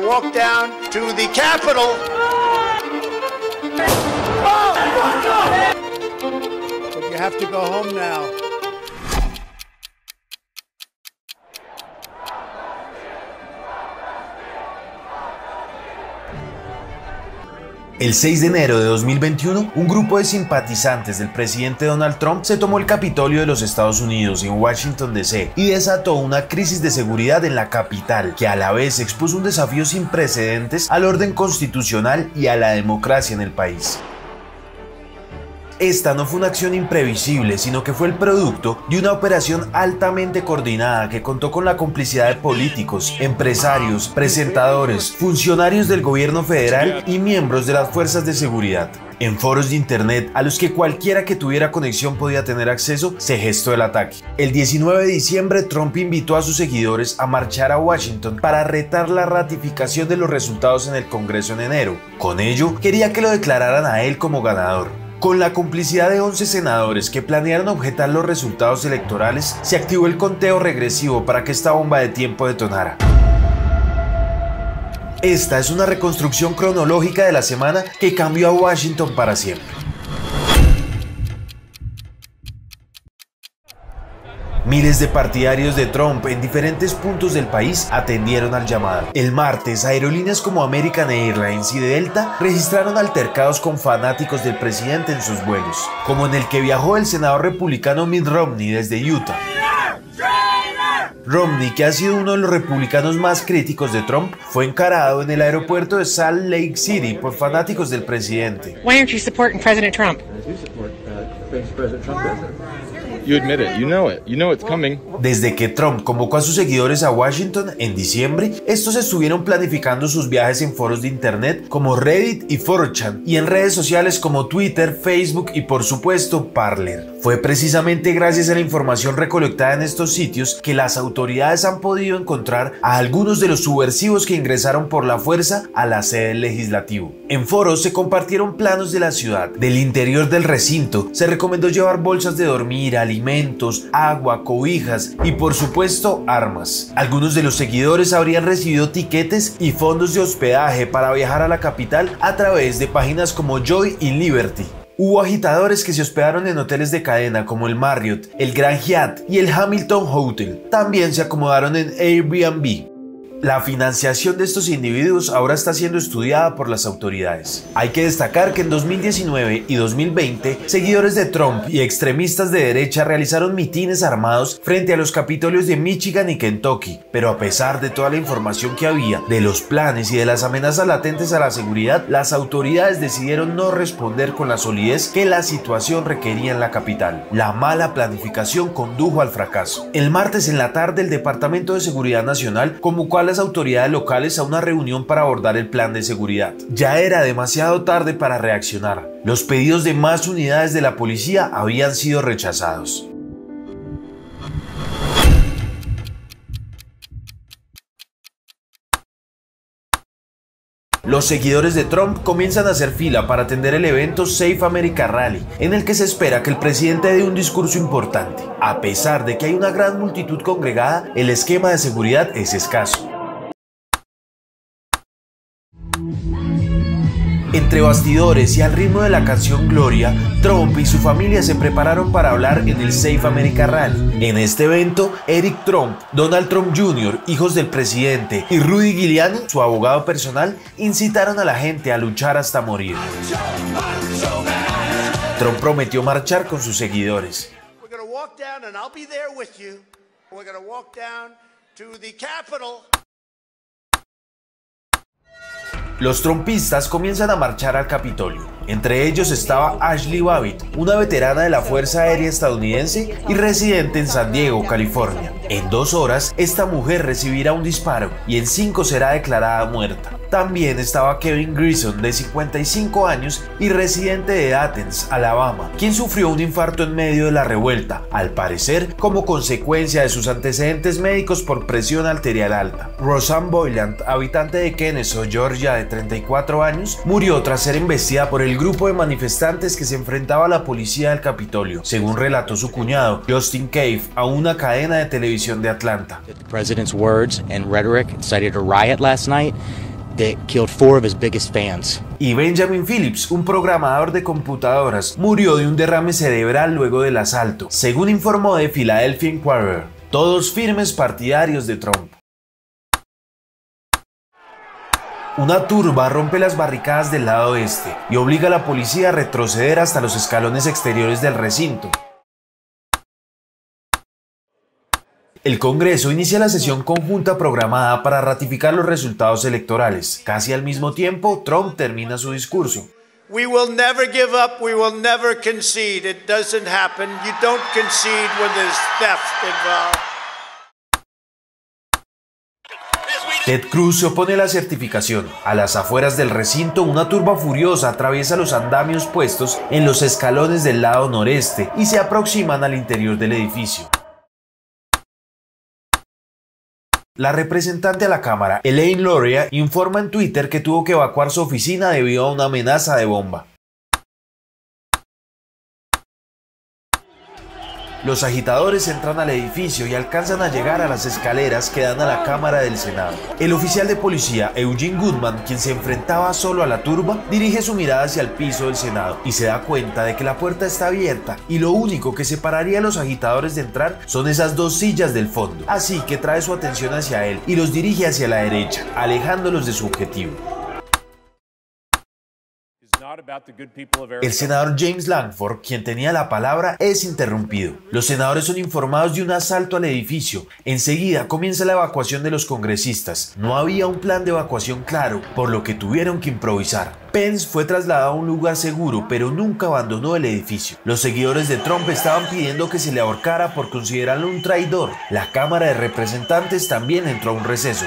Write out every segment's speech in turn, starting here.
to walk down to the Capitol. But you have to go home now. El 6 de enero de 2021, un grupo de simpatizantes del presidente Donald Trump se tomó el Capitolio de los Estados Unidos en Washington, D.C. y desató una crisis de seguridad en la capital, que a la vez expuso un desafío sin precedentes al orden constitucional y a la democracia en el país. Esta no fue una acción imprevisible, sino que fue el producto de una operación altamente coordinada que contó con la complicidad de políticos, empresarios, presentadores, funcionarios del gobierno federal y miembros de las fuerzas de seguridad. En foros de internet a los que cualquiera que tuviera conexión podía tener acceso, se gestó el ataque. El 19 de diciembre, Trump invitó a sus seguidores a marchar a Washington para retar la ratificación de los resultados en el Congreso en enero. Con ello, quería que lo declararan a él como ganador. Con la complicidad de 11 senadores que planearon objetar los resultados electorales, se activó el conteo regresivo para que esta bomba de tiempo detonara. Esta es una reconstrucción cronológica de la semana que cambió a Washington para siempre. Miles de partidarios de Trump en diferentes puntos del país atendieron al llamado. El martes, aerolíneas como American Airlines y Delta registraron altercados con fanáticos del presidente en sus vuelos, como en el que viajó el senador republicano Mitt Romney desde Utah. Romney, que ha sido uno de los republicanos más críticos de Trump, fue encarado en el aeropuerto de Salt Lake City por fanáticos del presidente. Why aren't you supporting President Trump? You admit it, you know it's coming. Desde que Trump convocó a sus seguidores a Washington en diciembre, estos estuvieron planificando sus viajes en foros de internet como Reddit y 4chan y en redes sociales como Twitter, Facebook y por supuesto Parler. Fue precisamente gracias a la información recolectada en estos sitios que las autoridades han podido encontrar a algunos de los subversivos que ingresaron por la fuerza a la sede del legislativo. En foros se compartieron planos de la ciudad. Del interior del recinto se recomendó llevar bolsas de dormir, alimentos, agua, cobijas y por supuesto armas. Algunos de los seguidores habrían recibido tiquetes y fondos de hospedaje para viajar a la capital a través de páginas como Joy y Liberty. Hubo agitadores que se hospedaron en hoteles de cadena como el Marriott, el Grand Hyatt y el Hamilton Hotel. También se acomodaron en Airbnb. La financiación de estos individuos ahora está siendo estudiada por las autoridades. Hay que destacar que en 2019 y 2020, seguidores de Trump y extremistas de derecha realizaron mitines armados frente a los capitolios de Michigan y Kentucky, pero a pesar de toda la información que había, de los planes y de las amenazas latentes a la seguridad, las autoridades decidieron no responder con la solidez que la situación requería en la capital. La mala planificación condujo al fracaso. El martes en la tarde, el Departamento de Seguridad Nacional convocó a las autoridades locales a una reunión para abordar el plan de seguridad. Ya era demasiado tarde para reaccionar. Los pedidos de más unidades de la policía habían sido rechazados. Los seguidores de Trump comienzan a hacer fila para atender el evento Safe America Rally, en el que se espera que el presidente dé un discurso importante. A pesar de que hay una gran multitud congregada, el esquema de seguridad es escaso. Entre bastidores y al ritmo de la canción Gloria, Trump y su familia se prepararon para hablar en el Safe America Rally. En este evento, Eric Trump, Donald Trump Jr., hijos del presidente, y Rudy Giuliani, su abogado personal, incitaron a la gente a luchar hasta morir. Trump prometió marchar con sus seguidores. Los trumpistas comienzan a marchar al Capitolio. Entre ellos estaba Ashley Babbitt, una veterana de la Fuerza Aérea estadounidense y residente en San Diego, California. En 2 horas, esta mujer recibirá un disparo y en 5 será declarada muerta. También estaba Kevin Grison, de 55 años y residente de Athens, Alabama, quien sufrió un infarto en medio de la revuelta, al parecer como consecuencia de sus antecedentes médicos por presión arterial alta. Rosanne Boyland, habitante de Kennesaw, Georgia, de 34 años, murió tras ser embestida por el grupo de manifestantes que se enfrentaba a la policía del Capitolio, según relató su cuñado, Justin Cave, a una cadena de televisión de Atlanta. The president's words and rhetoric incited a riot last night. that killed 4 of his biggest fans. Y Benjamin Phillips, un programador de computadoras, murió de un derrame cerebral luego del asalto, según informó The Philadelphia Inquirer. Todos firmes partidarios de Trump. Una turba rompe las barricadas del lado este y obliga a la policía a retroceder hasta los escalones exteriores del recinto. El Congreso inicia la sesión conjunta programada para ratificar los resultados electorales. Casi al mismo tiempo, Trump termina su discurso. We will never give up. We will never concede. It doesn't happen. You don't concede when there's theft involved. Ted Cruz se opone a la certificación. A las afueras del recinto, una turba furiosa atraviesa los andamios puestos en los escalones del lado noreste y se aproximan al interior del edificio. La representante a la Cámara, Elaine Luria, informa en Twitter que tuvo que evacuar su oficina debido a una amenaza de bomba. Los agitadores entran al edificio y alcanzan a llegar a las escaleras que dan a la Cámara del Senado. El oficial de policía, Eugene Goodman, quien se enfrentaba solo a la turba, dirige su mirada hacia el piso del Senado y se da cuenta de que la puerta está abierta y lo único que separaría a los agitadores de entrar son esas 2 sillas del fondo. Así que trae su atención hacia él y los dirige hacia la derecha, alejándolos de su objetivo. El senador James Lankford, quien tenía la palabra, es interrumpido. Los senadores son informados de un asalto al edificio. Enseguida comienza la evacuación de los congresistas. No había un plan de evacuación claro, por lo que tuvieron que improvisar. Pence fue trasladado a un lugar seguro, pero nunca abandonó el edificio. Los seguidores de Trump estaban pidiendo que se le ahorcara por considerarlo un traidor. La Cámara de Representantes también entró a un receso.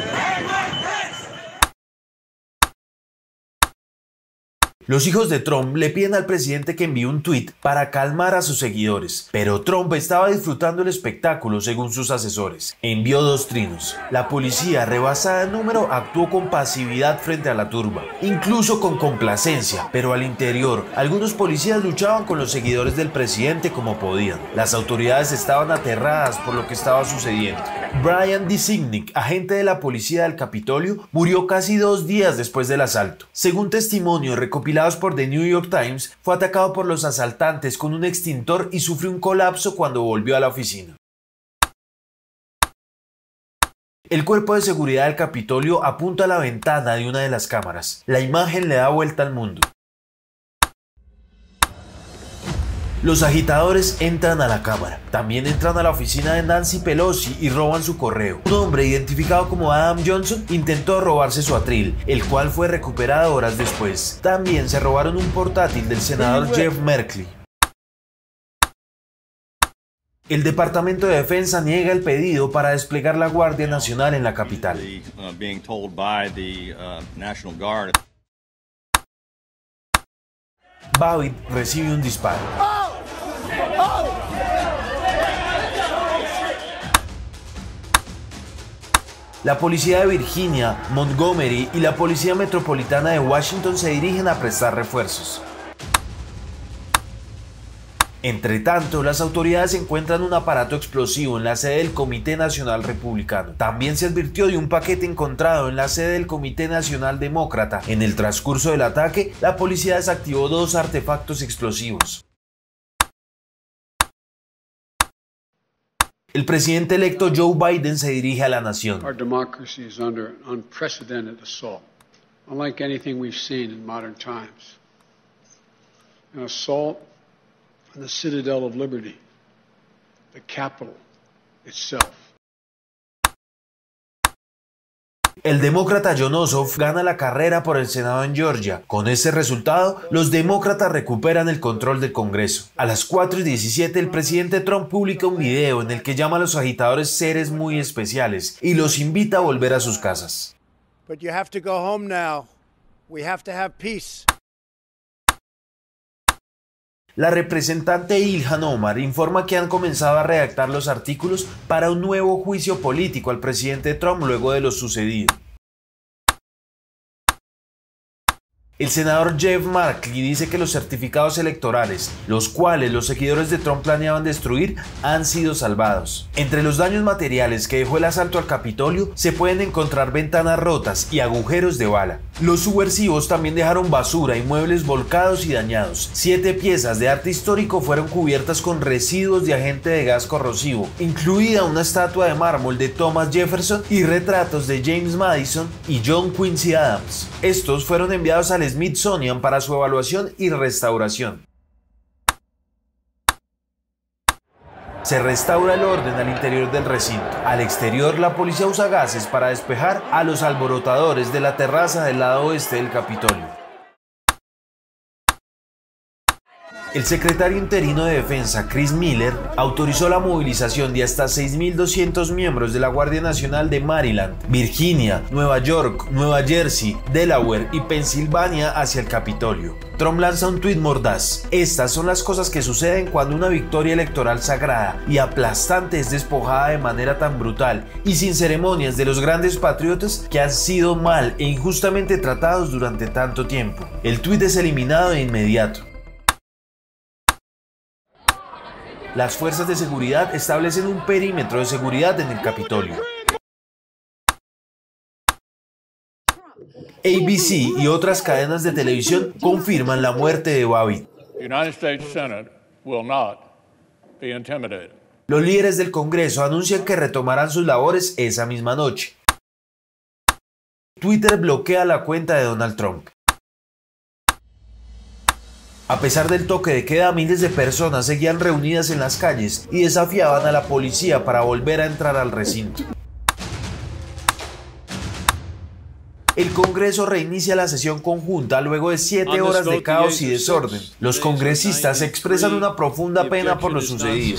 Los hijos de Trump le piden al presidente que envíe un tuit para calmar a sus seguidores, pero Trump estaba disfrutando el espectáculo según sus asesores. Envió 2 trinos. La policía, rebasada en número, actuó con pasividad frente a la turba, incluso con complacencia, pero al interior, algunos policías luchaban con los seguidores del presidente como podían. Las autoridades estaban aterradas por lo que estaba sucediendo. Brian Disick, agente de la policía del Capitolio, murió casi 2 días después del asalto. Según testimonios recopilados por The New York Times, fue atacado por los asaltantes con un extintor y sufrió un colapso cuando volvió a la oficina. El cuerpo de seguridad del Capitolio apunta a la ventana de una de las cámaras. La imagen le da vuelta al mundo. Los agitadores entran a la Cámara. También entran a la oficina de Nancy Pelosi y roban su correo. Un hombre identificado como Adam Johnson intentó robarse su atril, el cual fue recuperado horas después. También se robaron un portátil del senador Jeff Merkley. El Departamento de Defensa niega el pedido para desplegar la Guardia Nacional en la capital. Babbitt recibe un disparo. La policía de Virginia, Montgomery y la policía metropolitana de Washington se dirigen a prestar refuerzos. Entre tanto, las autoridades encuentran un aparato explosivo en la sede del Comité Nacional Republicano. También se advirtió de un paquete encontrado en la sede del Comité Nacional Demócrata. En el transcurso del ataque, la policía desactivó 2 artefactos explosivos. El presidente electo Joe Biden se dirige a la nación. Our democracy is under an unprecedented assault, unlike anything we've seen in modern times. An assault on the citadel of liberty, the Capitol itself. El demócrata Jon Ossoff gana la carrera por el Senado en Georgia. Con ese resultado, los demócratas recuperan el control del Congreso. A las 4:17, el presidente Trump publica un video en el que llama a los agitadores seres muy especiales y los invita a volver a sus casas. But you have to go home now. We have to have peace. La representante Ilhan Omar informa que han comenzado a redactar los artículos para un nuevo juicio político al presidente Trump luego de lo sucedido. El senador Jeff Merkley dice que los certificados electorales, los cuales los seguidores de Trump planeaban destruir, han sido salvados. Entre los daños materiales que dejó el asalto al Capitolio se pueden encontrar ventanas rotas y agujeros de bala. Los subversivos también dejaron basura y muebles volcados y dañados. 7 piezas de arte histórico fueron cubiertas con residuos de agente de gas corrosivo, incluida una estatua de mármol de Thomas Jefferson y retratos de James Madison y John Quincy Adams. Estos fueron enviados al Smithsonian para su evaluación y restauración. Se restaura el orden al interior del recinto. Al exterior, la policía usa gases para despejar a los alborotadores de la terraza del lado oeste del Capitolio. El secretario interino de Defensa, Chris Miller, autorizó la movilización de hasta 6.200 miembros de la Guardia Nacional de Maryland, Virginia, Nueva York, Nueva Jersey, Delaware y Pensilvania hacia el Capitolio. Trump lanza un tuit mordaz. Estas son las cosas que suceden cuando una victoria electoral sagrada y aplastante es despojada de manera tan brutal y sin ceremonias de los grandes patriotas que han sido mal e injustamente tratados durante tanto tiempo. El tuit es eliminado de inmediato. Las fuerzas de seguridad establecen un perímetro de seguridad en el Capitolio. ABC y otras cadenas de televisión confirman la muerte de Babbitt. Los líderes del Congreso anuncian que retomarán sus labores esa misma noche. Twitter bloquea la cuenta de Donald Trump. A pesar del toque de queda, miles de personas seguían reunidas en las calles y desafiaban a la policía para volver a entrar al recinto. El Congreso reinicia la sesión conjunta luego de 7 horas de caos y desorden. Los congresistas expresan una profunda pena por lo sucedido.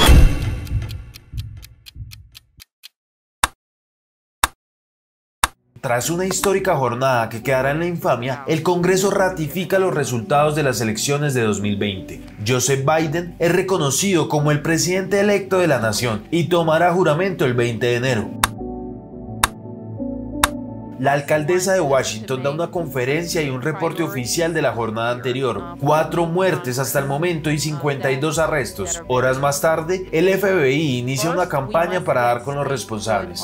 Tras una histórica jornada que quedará en la infamia, el Congreso ratifica los resultados de las elecciones de 2020. Joseph Biden es reconocido como el presidente electo de la nación y tomará juramento el 20 de enero. La alcaldesa de Washington da una conferencia y un reporte oficial de la jornada anterior. 4 muertes hasta el momento y 52 arrestos. Horas más tarde, el FBI inicia una campaña para dar con los responsables.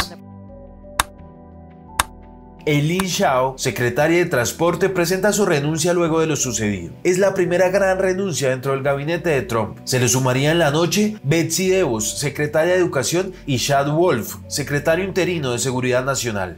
Eileen Chao, secretaria de Transporte, presenta su renuncia luego de lo sucedido. Es la primera gran renuncia dentro del gabinete de Trump. Se le sumaría en la noche Betsy DeVos, secretaria de Educación, y Chad Wolf, secretario interino de Seguridad Nacional.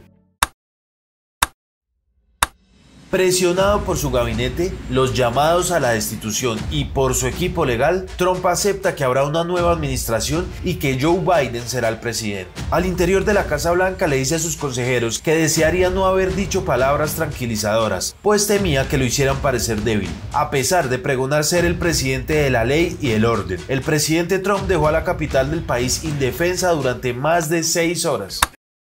Presionado por su gabinete, los llamados a la destitución y por su equipo legal, Trump acepta que habrá una nueva administración y que Joe Biden será el presidente. Al interior de la Casa Blanca le dice a sus consejeros que desearía no haber dicho palabras tranquilizadoras, pues temía que lo hicieran parecer débil. A pesar de pregonar ser el presidente de la ley y el orden, el presidente Trump dejó a la capital del país indefensa durante más de 6 horas.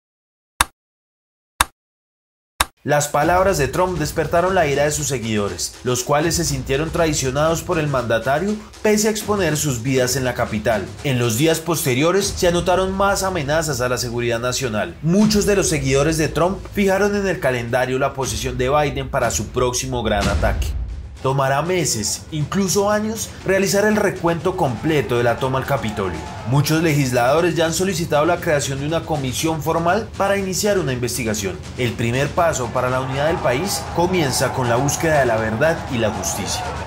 Las palabras de Trump despertaron la ira de sus seguidores, los cuales se sintieron traicionados por el mandatario pese a exponer sus vidas en la capital. En los días posteriores se anotaron más amenazas a la seguridad nacional. Muchos de los seguidores de Trump fijaron en el calendario la posición de Biden para su próximo gran ataque. Tomará meses, incluso años, realizar el recuento completo de la toma al Capitolio. Muchos legisladores ya han solicitado la creación de una comisión formal para iniciar una investigación. El primer paso para la unidad del país comienza con la búsqueda de la verdad y la justicia.